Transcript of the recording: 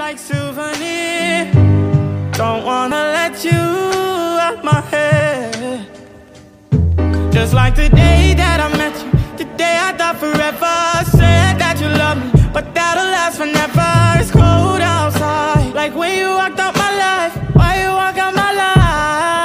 like souvenir. Don't wanna let you out my head. Just like the day that I met you, the day I thought forever. Said that you love me, but that'll last forever. It's cold outside, like when you walked out my life. Why you walk out my life?